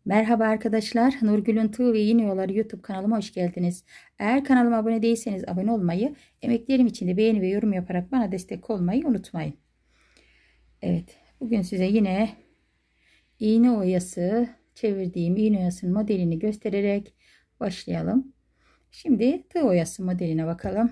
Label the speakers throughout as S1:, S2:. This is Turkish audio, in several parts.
S1: Merhaba arkadaşlar. Nurgül'ün Tığ ve Yeni Yolları YouTube kanalıma hoş geldiniz. Eğer kanalıma abone değilseniz abone olmayı, emeklerim için de beğeni ve yorum yaparak bana destek olmayı unutmayın. Evet, bugün size yine iğne oyası çevirdiğim iğne oyasının modelini göstererek başlayalım. Şimdi tığ oyası modeline bakalım.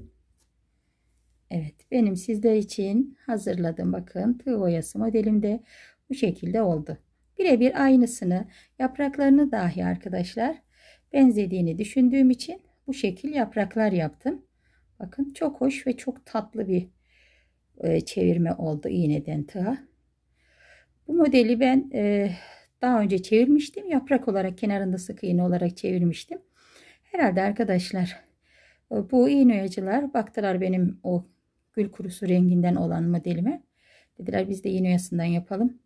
S1: Evet, benim sizler için hazırladığım bakın tığ oyası modelimde bu şekilde oldu. Birebir aynısını, yapraklarını dahi arkadaşlar benzediğini düşündüğüm için bu şekil yapraklar yaptım. Bakın çok hoş ve çok tatlı bir çevirme oldu iğneden tığa. Bu modeli ben daha önce çevirmiştim. Yaprak olarak kenarında sık iğne olarak çevirmiştim. Herhalde arkadaşlar bu iğne oyacılar baktılar benim o gül kurusu renginden olan modelime. Dediler biz de iğne oyasından yapalım.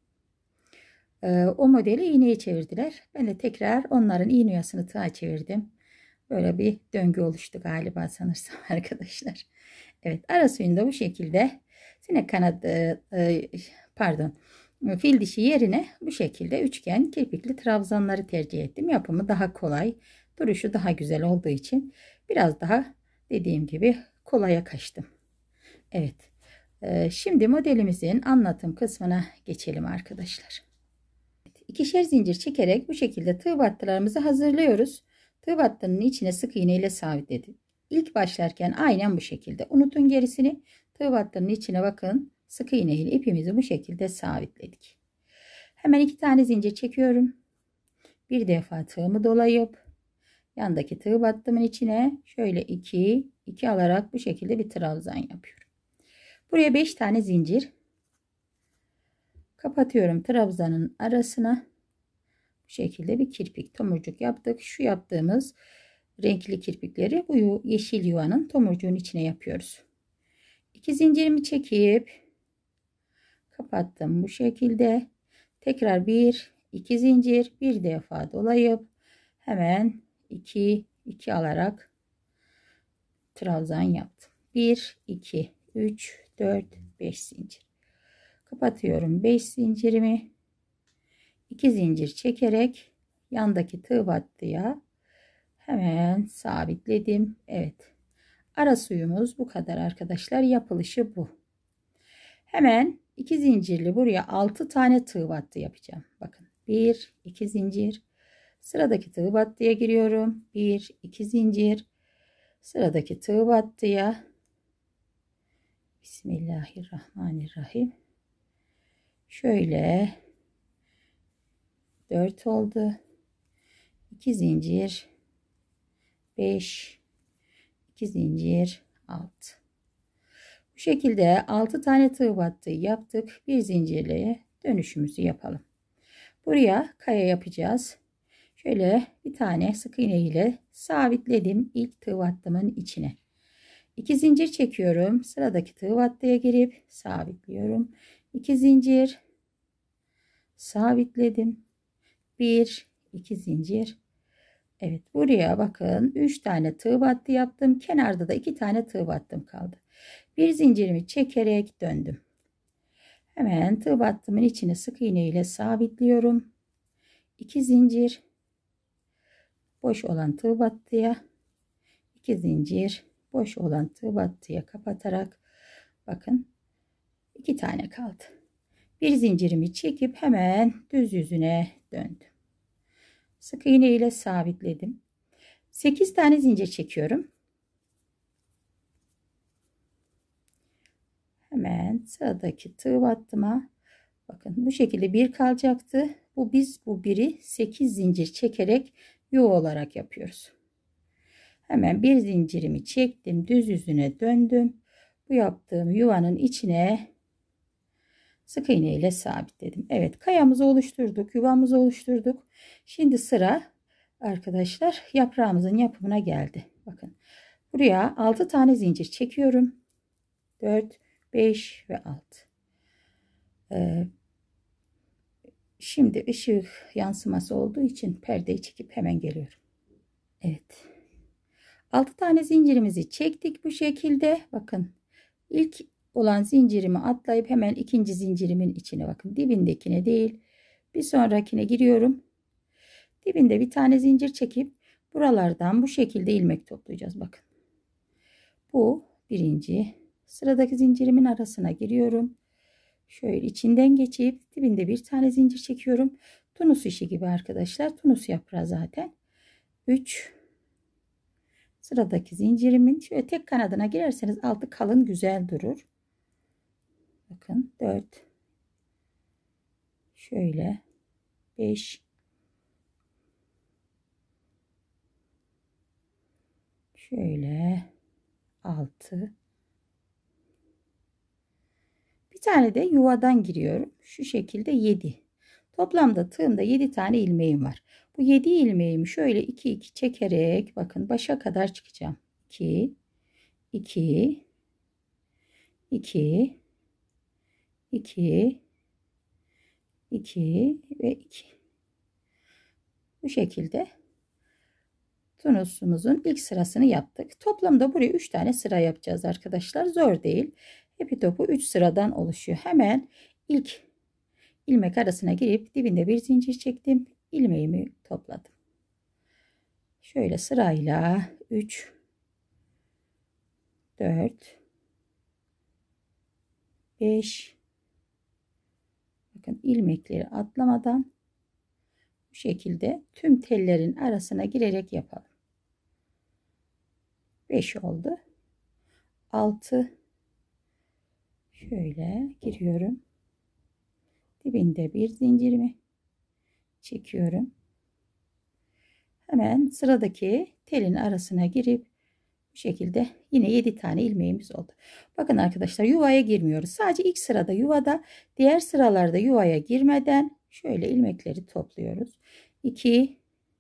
S1: O modeli iğneye çevirdiler. Ben de tekrar onların iğne oyasını tığa çevirdim. Böyle bir döngü oluştu galiba sanırsam arkadaşlar. Evet, ara suyunda bu şekilde sinek kanadı pardon fil dişi yerine bu şekilde üçgen kirpikli trabzanları tercih ettim. Yapımı daha kolay, duruşu daha güzel olduğu için biraz daha dediğim gibi kolaya kaçtım. Evet, şimdi modelimizin anlatım kısmına geçelim arkadaşlar. İkişer zincir çekerek bu şekilde tığ battılarımızı hazırlıyoruz. Tığ battının içine sık iğne ile sabitledim. İlk başlarken aynen bu şekilde. Unutun gerisini. Tığ battının içine bakın. Sık iğne ile ipimizi bu şekilde sabitledik. Hemen 2 tane zincir çekiyorum. Bir defa tığımı dolayıp yandaki tığ battımın içine şöyle 2 alarak bu şekilde bir trabzan yapıyorum. Buraya 5 tane zincir kapatıyorum trabzanın arasına. Bu şekilde bir kirpik tomurcuk yaptık. Şu yaptığımız renkli kirpikleri bu yeşil yuvanın tomurcuğun içine yapıyoruz. 2 zincirimi çekip kapattım bu şekilde. Tekrar 2 zincir bir defa dolayıp hemen 2 alarak trabzan yaptım. 1 2 3 4 5 zincir kapatıyorum. 5 zincirimi 2 zincir çekerek yandaki tığ battıya hemen sabitledim. Evet, ara suyumuz bu kadar arkadaşlar. Yapılışı bu. Hemen 2 zincirli buraya 6 tane tığ battı yapacağım. Bakın 1 2 zincir, sıradaki tığ battıya giriyorum. 1 2 zincir, sıradaki tığ battıya Bismillahirrahmanirrahim. Şöyle 4 oldu. 2 zincir 5 2 zincir 6. Bu şekilde 6 tane tığ battığı yaptık. Bir zincirle dönüşümüzü yapalım. Buraya kaya yapacağız. Şöyle bir tane sık iğne ile sabitledim ilk tığ battımın içine. 2 zincir çekiyorum. Sıradaki tığ battıya girip sabitliyorum. 2 zincir sabitledim. 1 2 zincir. Evet, buraya bakın 3 tane tığ battı yaptım. Kenarda da 2 tane tığ battım kaldı. Bir zincirimi çekerek döndüm. Hemen tığ battımın içine sık iğne ile sabitliyorum. 2 zincir boş olan tığ battıya 2 zincir boş olan tığ battıya kapatarak bakın 2 tane kaldı. Bir zincirimi çekip hemen düz yüzüne döndüm. Sık iğne ile sabitledim. 8 tane zincir çekiyorum. Hemen sıradaki tığ battıma bakın bu şekilde bir kalacaktı. Biz bu biri 8 zincir çekerek yuva olarak yapıyoruz. Hemen bir zincirimi çektim, düz yüzüne döndüm. Bu yaptığım yuvanın içine sık iğne ile sabitledim. Evet, kayamızı oluşturduk, yuvamızı oluşturduk. Şimdi sıra arkadaşlar yaprağımızın yapımına geldi. Bakın buraya 6 tane zincir çekiyorum. 4 5 ve 6. Şimdi ışık yansıması olduğu için perdeyi çekip hemen geliyorum. Evet. 6 tane zincirimizi çektik bu şekilde. Bakın ilk olan zincirimi atlayıp hemen ikinci zincirimin içine bakın. Dibindekine değil bir sonrakine giriyorum. Dibinde bir tane zincir çekip buralardan bu şekilde ilmek toplayacağız. Bakın. Bu birinci. Sıradaki zincirimin arasına giriyorum. Şöyle içinden geçip dibinde bir tane zincir çekiyorum. Tunus işi gibi arkadaşlar. Tunus yaprağı zaten. 3. Sıradaki zincirimin şöyle tek kanadına girerseniz altı kalın güzel durur. Bakın 4. Şöyle 5. Şöyle 6. Bir tane de yuvadan giriyorum. Şu şekilde 7. Toplamda tığımda 7 tane ilmeğim var. Bu 7 ilmeğimi şöyle 2 2 çekerek bakın başa kadar çıkacağım. 2 2 2 2 2 ve 2. Bu şekilde tunusumuzun ilk sırasını yaptık. Toplamda buraya 3 tane sıra yapacağız arkadaşlar. Zor değil. Hepi topu 3 sıradan oluşuyor. Hemen ilk ilmek arasına girip dibinde bir zincir çektim. İlmeğimi topladım. Şöyle sırayla 3 4 5. Bakın ilmekleri atlamadan bu şekilde tüm tellerin arasına girerek yapalım. 5 oldu. 6. Şöyle giriyorum. Dibinde bir zincirimi çekiyorum. Hemen sıradaki telin arasına girip bu şekilde yine 7 tane ilmeğimiz oldu. Bakın arkadaşlar yuvaya girmiyoruz. Sadece ilk sırada yuvada, diğer sıralarda yuvaya girmeden şöyle ilmekleri topluyoruz. 2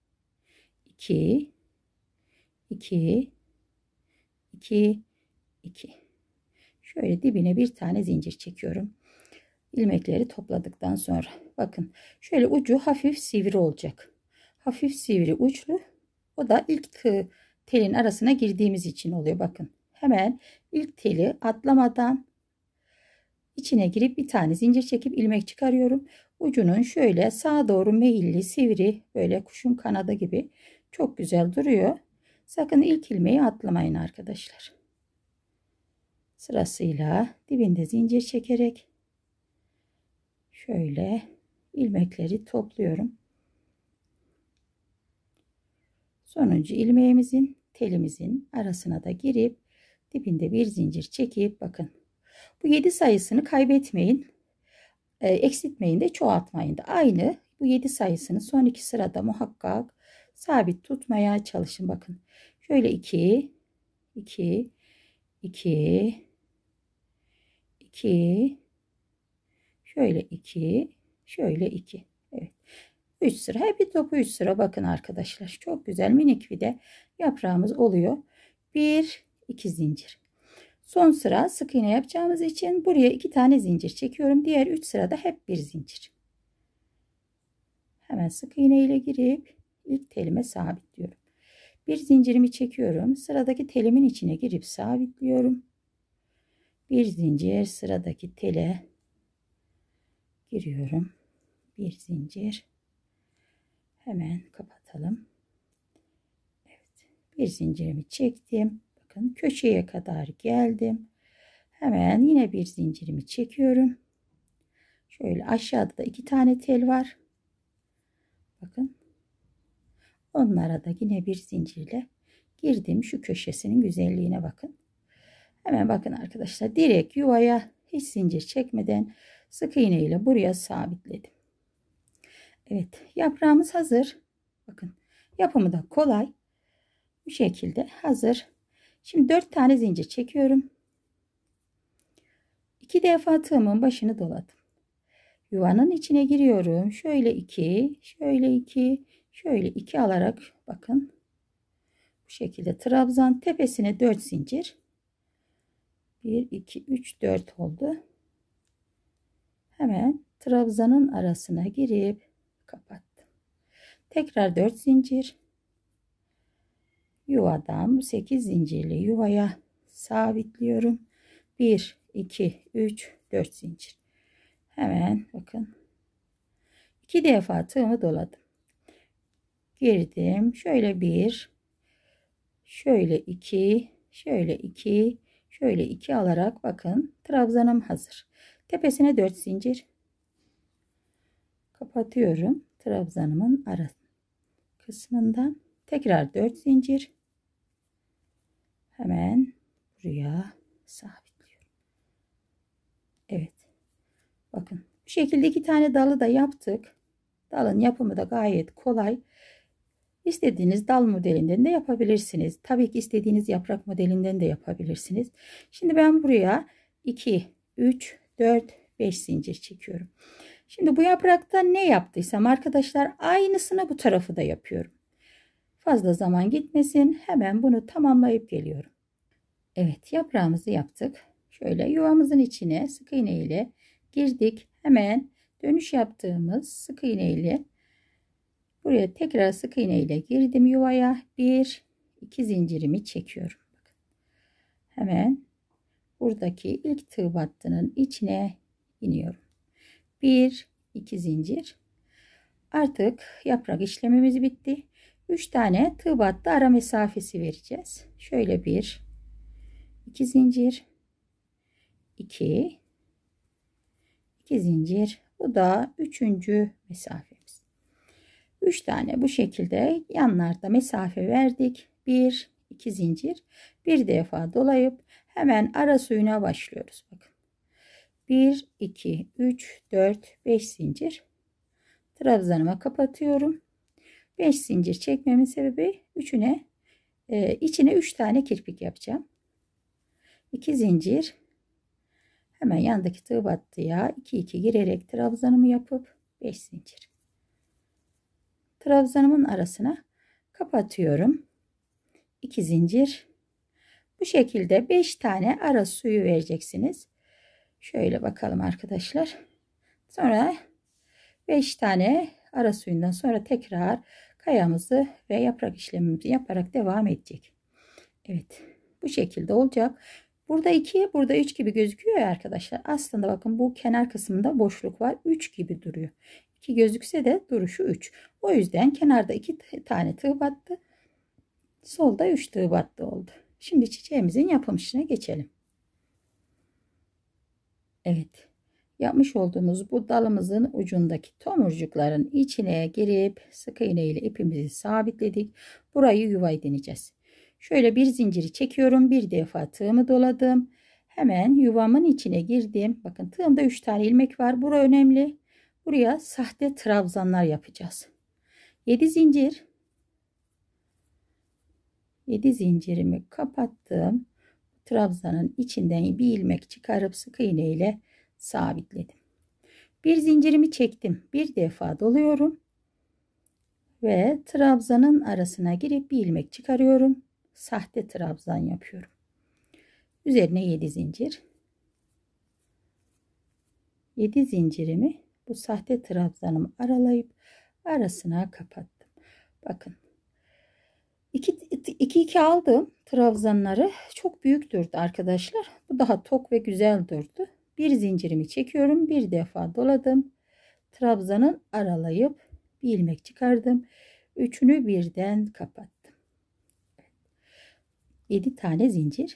S1: 2 2 2 2. Şöyle dibine bir tane zincir çekiyorum. İlmekleri topladıktan sonra bakın şöyle ucu hafif sivri olacak. Hafif sivri uçlu. O da ilk telin arasına girdiğimiz için oluyor. Bakın hemen ilk teli atlamadan içine girip bir tane zincir çekip ilmek çıkarıyorum. Ucunun şöyle sağa doğru meyilli sivri böyle kuşun kanadı gibi çok güzel duruyor. Sakın ilk ilmeği atlamayın arkadaşlar. Sırasıyla dibinde zincir çekerek şöyle ilmekleri topluyorum. Sonuncu ilmeğimizin telimizin arasına da girip dibinde bir zincir çekip bakın bu 7 sayısını kaybetmeyin, eksiltmeyin de çoğaltmayın da aynı bu 7 sayısını son 2 sırada muhakkak sabit tutmaya çalışın. Bakın şöyle 2 2 2 2 şöyle 2 şöyle 2. Evet. 3 sıra hepi topu 3 sıra bakın arkadaşlar. Çok güzel minik bir de yaprağımız oluyor. 1 2 zincir. Son sıra sık iğne yapacağımız için buraya 2 tane zincir çekiyorum. Diğer 3 sırada hep bir zincir. Hemen sık iğne ile girip ilk telime sabitliyorum. Bir zincirimi çekiyorum. Sıradaki telimin içine girip sabitliyorum. Bir zincir sıradaki tele giriyorum. Bir zincir. Hemen kapatalım. Evet. Bir zincirimi çektim. Bakın köşeye kadar geldim. Hemen yine bir zincirimi çekiyorum. Şöyle aşağıda da 2 tane tel var. Bakın. Onlara da yine bir zincirle girdim. Şu köşesinin güzelliğine bakın. Hemen bakın arkadaşlar. Direkt yuvaya hiç zincir çekmeden sık iğne ile buraya sabitledim. Evet. Yaprağımız hazır. Bakın. Yapımı da kolay. Bu şekilde hazır. Şimdi 4 tane zincir çekiyorum. 2 defa tığımın başını doladım. Yuvanın içine giriyorum. Şöyle 2, şöyle 2, şöyle 2 alarak bakın. Bu şekilde trabzan tepesine 4 zincir. 1, 2, 3, 4 oldu. Hemen trabzanın arasına girip kapattım. Tekrar 4 zincir. Yuvadan bu 8 zincirli yuvaya sabitliyorum. 1, 2, 3, 4 zincir. Hemen bakın. 2 defa tığımı doladım. girdim. Şöyle bir, şöyle iki, şöyle iki, şöyle iki alarak bakın trabzanım hazır. Tepesine 4 zincir kapatıyorum. Trabzanımın ara kısmından tekrar 4 zincir. Hemen buraya sabitliyorum. Evet. Bakın bu şekilde 2 tane dalı da yaptık. Dalın yapımı da gayet kolay. İstediğiniz dal modelinden de yapabilirsiniz. Tabii ki istediğiniz yaprak modelinden de yapabilirsiniz. Şimdi ben buraya 2, 3, 4, 5 zincir çekiyorum. Şimdi bu yaprakta ne yaptıysam arkadaşlar aynısını bu tarafı da yapıyorum. Fazla zaman gitmesin. Hemen bunu tamamlayıp geliyorum. Evet, yaprağımızı yaptık. Şöyle yuvamızın içine sık iğne ile girdik. Hemen dönüş yaptığımız sık iğne ile buraya tekrar sık iğne ile girdim yuvaya. 1, 2 zincirimi çekiyorum. Bakın. Hemen buradaki ilk tığ battının içine iniyorum. 1, 2 zincir. Artık yaprak işlemimiz bitti. 3 tane tığ battı ara mesafesi vereceğiz. Şöyle 1, 2 zincir, 2 zincir. Bu da 3. mesafemiz. 3 tane bu şekilde yanlarda mesafe verdik. 1, 2 zincir. Bir defa dolayıp hemen ara suyuna başlıyoruz. Bakın. 1, 2, 3, 4, 5 zincir. Trabzanıma kapatıyorum. 5 zincir çekmemin sebebi içine 3 tane kirpik yapacağım. 2 zincir. Hemen yandaki tığ battıya 2 2 girerek trabzanımı yapıp 5 zincir. Trabzanımın arasına kapatıyorum. 2 zincir. Bu şekilde 5 tane ara suyu vereceksiniz. Şöyle bakalım arkadaşlar. Sonra 5 tane ara suyundan sonra tekrar kayamızı ve yaprak işlemimizi yaparak devam edecek. Evet, bu şekilde olacak. Burada 2, burada 3 gibi gözüküyor ya arkadaşlar. Aslında bakın bu kenar kısmında boşluk var. 3 gibi duruyor. 2 gözükse de duruşu 3. O yüzden kenarda 2 tane tığ battı. Solda 3 tığ battı oldu. Şimdi çiçeğimizin yapım işine geçelim. Evet. Yapmış olduğumuz bu dalımızın ucundaki tomurcukların içine girip sık iğne ile ipimizi sabitledik. Burayı yuva edineceğiz. Şöyle bir zinciri çekiyorum. Bir defa tığımı doladım. Hemen yuvamın içine girdim. Bakın tığımda 3 tane ilmek var. Bura önemli. Buraya sahte trabzanlar yapacağız. 7 zincir. 7 zincirimi kapattım. Trabzanın içinden bir ilmek çıkarıp sık iğne ile sabitledim. Bir zincirimi çektim. Bir defa doluyorum. Ve trabzanın arasına girip bir ilmek çıkarıyorum. Sahte trabzan yapıyorum. Üzerine 7 zincir. 7 zincirimi bu sahte trabzanımı aralayıp arasına kapattım. Bakın. 2 aldım trabzanları. Çok büyük durdu arkadaşlar. Bu daha tok ve güzel durdu. Bir zincirimi çekiyorum. Bir defa doladım. Trabzanın aralayıp bir ilmek çıkardım. Üçünü birden kapattım. 7 tane zincir.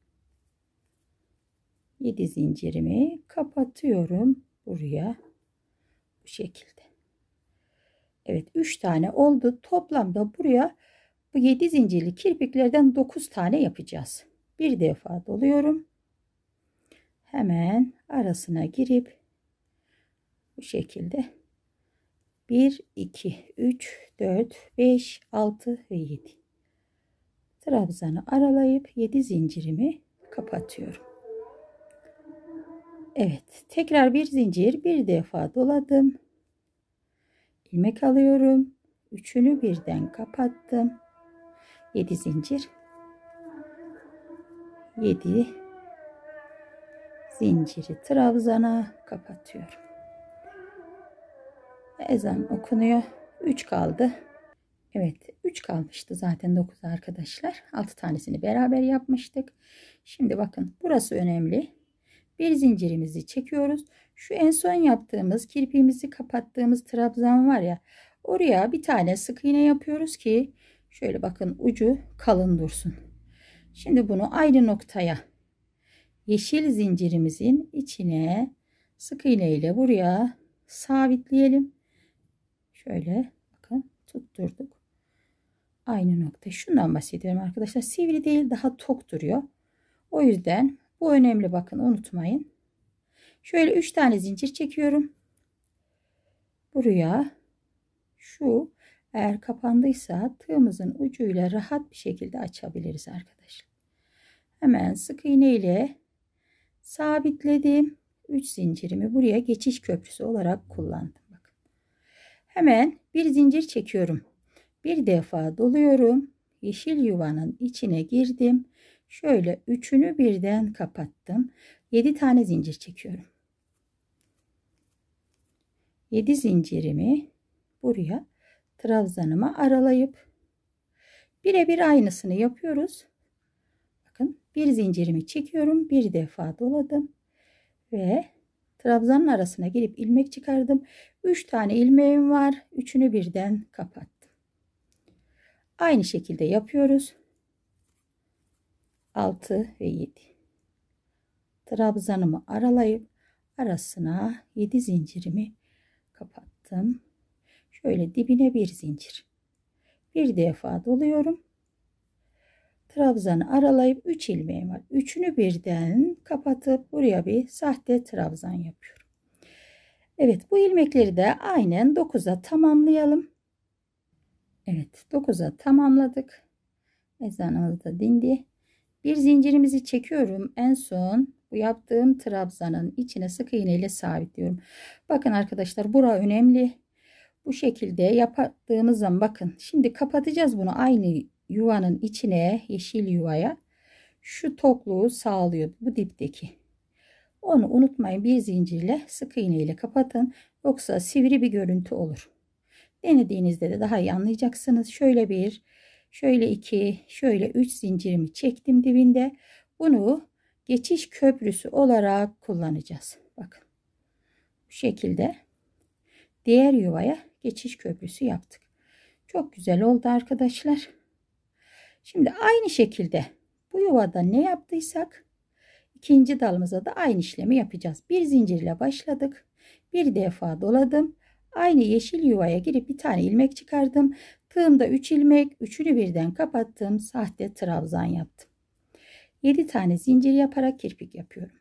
S1: 7 zincirimi kapatıyorum buraya. Bu şekilde. Evet, 3 tane oldu. Toplamda buraya bu 7 zincirli kirpiklerden 9 tane yapacağız. Bir defa doluyorum. Hemen arasına girip bu şekilde 1, 2, 3, 4, 5, 6 ve 7. Trabzanı aralayıp 7 zincirimi kapatıyorum. Evet, tekrar bir zincir bir defa doladım. İlmek alıyorum. Üçünü birden kapattım. 7 zincir. 7 zinciri trabzana kapatıyorum. Ezan okunuyor. 3 kaldı. Evet, 3 kalmıştı zaten 9 arkadaşlar. 6 tanesini beraber yapmıştık. Şimdi bakın burası önemli. Bir zincirimizi çekiyoruz. Şu en son yaptığımız kirpiğimizi kapattığımız trabzan var ya, oraya bir tane sık iğne yapıyoruz ki şöyle bakın ucu kalın dursun. Şimdi bunu aynı noktaya yeşil zincirimizin içine sık iğne ile buraya sabitleyelim. Şöyle bakın tutturduk. Aynı nokta. Şundan bahsediyorum arkadaşlar. Sivri değil, daha tok duruyor. O yüzden bu önemli, bakın unutmayın. Şöyle 3 tane zincir çekiyorum. Buraya şu eğer kapandıysa tığımızın ucuyla rahat bir şekilde açabiliriz arkadaşlar. Hemen sık iğne ile sabitledim. 3 zincirimi buraya geçiş köprüsü olarak kullandım. Bakın. Hemen bir zincir çekiyorum. Bir defa doluyorum. Yeşil yuvanın içine girdim. Şöyle üçünü birden kapattım. 7 tane zincir çekiyorum. 7 zincirimi buraya trabzanıma aralayıp birebir aynısını yapıyoruz. Bakın bir zincirimi çekiyorum. Bir defa doladım. Ve trabzanın arasına girip ilmek çıkardım. 3 tane ilmeğim var. Üçünü birden kapattım. Aynı şekilde yapıyoruz. 6 ve 7. Trabzanımı aralayıp arasına 7 zincirimi kapattım. Şöyle dibine bir zincir. Bir defa doluyorum. Trabzanı aralayıp 3 ilmeğim var. Üçünü birden kapatıp buraya bir sahte trabzan yapıyorum. Evet, bu ilmekleri de aynen 9'a tamamlayalım. Evet, 9'a tamamladık. Ezanımız da dindi. Bir zincirimizi çekiyorum. En son bu yaptığım trabzanın içine sık iğne ile sabitliyorum. Bakın arkadaşlar, bura önemli. Bu şekilde yaptığımız zaman bakın. Şimdi kapatacağız bunu aynı yuvanın içine, yeşil yuvaya. Şu tokluğu sağlıyor bu dipteki. Onu unutmayın, bir zincirle sık iğne ile kapatın. Yoksa sivri bir görüntü olur. Denediğinizde de daha iyi anlayacaksınız. Şöyle bir, şöyle iki, şöyle 3 zincirimi çektim dibinde. Bunu geçiş köprüsü olarak kullanacağız. Bakın. Bu şekilde diğer yuvaya geçiş köprüsü yaptık. Çok güzel oldu arkadaşlar. Şimdi aynı şekilde bu yuvada ne yaptıysak ikinci dalımıza da aynı işlemi yapacağız. Bir zincirle başladık. Bir defa doladım. Aynı yeşil yuvaya girip bir tane ilmek çıkardım. Tığımda 3 ilmek, üçünü birden kapattım. Sahte trabzan yaptım. 7 tane zincir yaparak kirpik yapıyorum.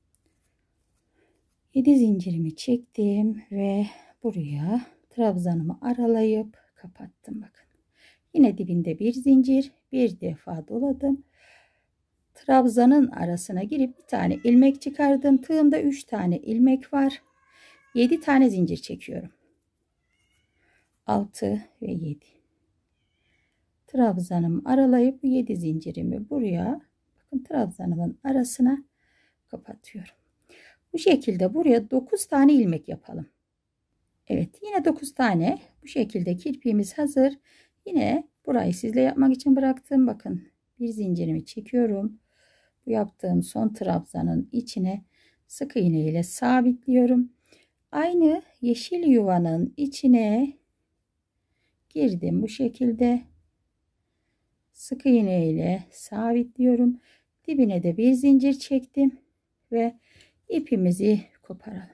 S1: 7 zincirimi çektim ve buraya trabzanımı aralayıp kapattım. Bakın. Yine dibinde bir zincir, bir defa doladım. Trabzanın arasına girip bir tane ilmek çıkardım. Tığımda 3 tane ilmek var. 7 tane zincir çekiyorum. 6 ve 7. Trabzanımı aralayıp bu 7 zincirimi buraya, bakın trabzanımın arasına kapatıyorum. Bu şekilde buraya 9 tane ilmek yapalım. Evet, yine 9 tane bu şekilde kirpiğimiz hazır. Yine burayı sizle yapmak için bıraktım. Bakın bir zincirimi çekiyorum. Bu yaptığım son trabzanın içine sık iğne ile sabitliyorum. Aynı yeşil yuvanın içine girdim bu şekilde. Sık iğne ile sabitliyorum. Dibine de bir zincir çektim ve ipimizi koparalım.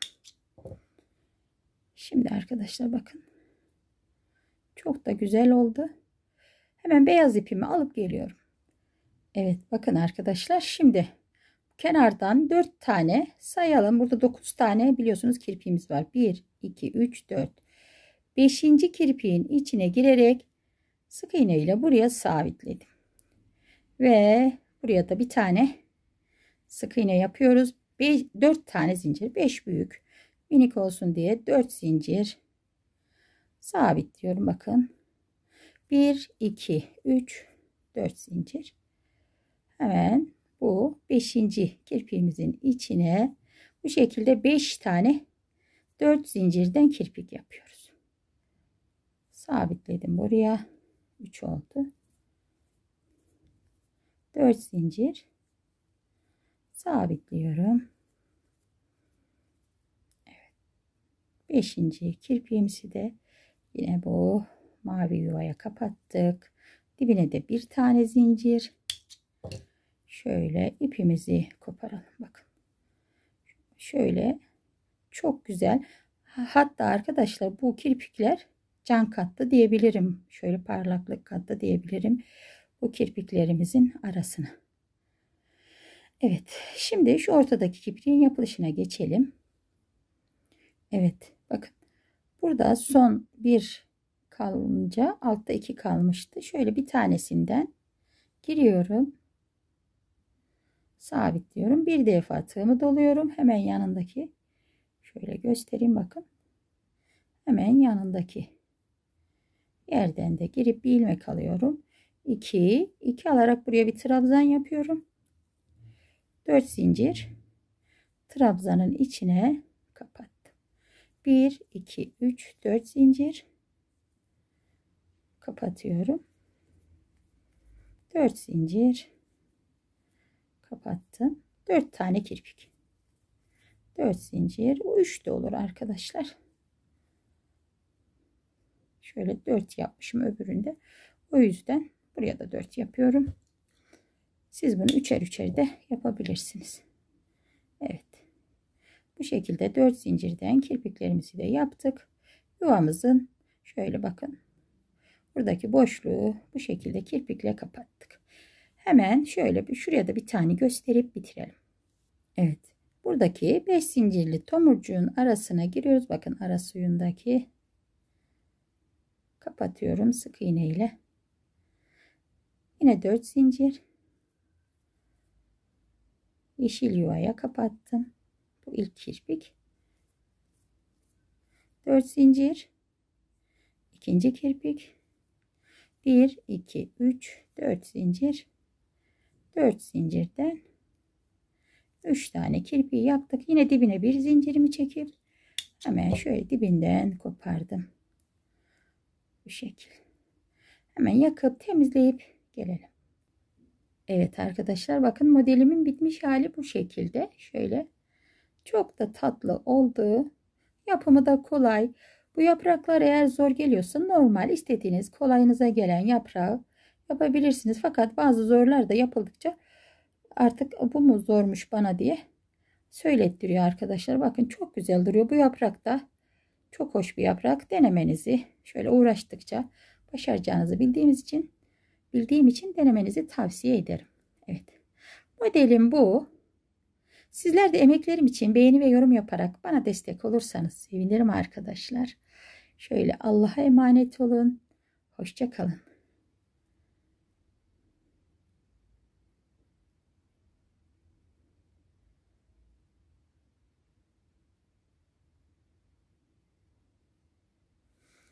S1: Şimdi arkadaşlar bakın. Çok da güzel oldu. Hemen beyaz ipimi alıp geliyorum. Evet bakın arkadaşlar, şimdi kenardan 4 tane sayalım. Burada 9 tane biliyorsunuz kirpiğimiz var. 1, 2, 3, 4. 5. kirpiğin içine girerek sık iğne ile buraya sabitledim. Ve buraya da bir tane sık iğne yapıyoruz. 4 tane zincir, 5 büyük minik olsun diye 4 zincir sabitliyorum. Bakın 1, 2, 3, 4 zincir. Hemen bu 5. kirpiğimizin içine bu şekilde 5 tane 4 zincirden kirpik yapıyoruz. Sabitledim buraya. 3 oldu. 4 zincir sabitliyorum. Evet. 5. kirpiğimizi de Yine bu mavi yuvaya kapattık. Dibine de bir tane zincir. Şöyle ipimizi koparalım. Bakın. Şöyle çok güzel. Hatta arkadaşlar bu kirpikler can kattı diyebilirim. Şöyle parlaklık kattı diyebilirim. Bu kirpiklerimizin arasına. Evet. Şimdi şu ortadaki kirpiğin yapılışına geçelim. Evet. Bakın. Burada son bir kalınca altta 2 kalmıştı. Şöyle bir tanesinden giriyorum. Sabitliyorum. Bir defa tığımı doluyorum. Hemen yanındaki şöyle göstereyim bakın. Hemen yanındaki yerden de girip bir ilmek alıyorum. 2 alarak buraya bir trabzan yapıyorum. 4 zincir trabzanın içine kapattım. 1 2 3 4 zincir kapatıyorum. 4 zincir kapattım. 4 tane kirpik. 4 zincir. O 3 de olur arkadaşlar. Şöyle 4 yapmışım öbüründe. O yüzden buraya da 4 yapıyorum. Siz bunu üçer üçer de yapabilirsiniz. Evet. Bu şekilde 4 zincirden kirpiklerimizi de yaptık. Yuvamızın şöyle bakın. Buradaki boşluğu bu şekilde kirpikle kapattık. Hemen şöyle bir şuraya da bir tane gösterip bitirelim. Evet. Buradaki 5 zincirli tomurcuğun arasına giriyoruz. Bakın ara suyundaki. Kapatıyorum sık iğne ile. Yine 4 zincir. Yeşil yuvaya kapattım. Bu ilk kirpik. 4 zincir. İkinci kirpik. 1 2 3 4 zincir. 4 zincirden 3 tane kirpiği yaptık. Yine dibine bir zincirimi çekip hemen şöyle dibinden kopardım. Bu şekil. Hemen yakıp temizleyip gelelim. Evet arkadaşlar bakın modelimin bitmiş hali bu şekilde. Şöyle çok da tatlı oldu. Yapımı da kolay. Bu yapraklar eğer zor geliyorsa normal istediğiniz kolayınıza gelen yaprağı yapabilirsiniz. Fakat bazı zorlar da yapıldıkça artık bu mu zormuş bana diye söylettiriyor arkadaşlar. Bakın çok güzel duruyor. Bu yaprak da çok hoş bir yaprak. Denemenizi şöyle uğraştıkça başaracağınızı bildiğim için denemenizi tavsiye ederim. Evet. Modelim bu. Sizler de emeklerim için beğeni ve yorum yaparak bana destek olursanız sevinirim arkadaşlar. Şöyle Allah'a emanet olun. Hoşça kalın.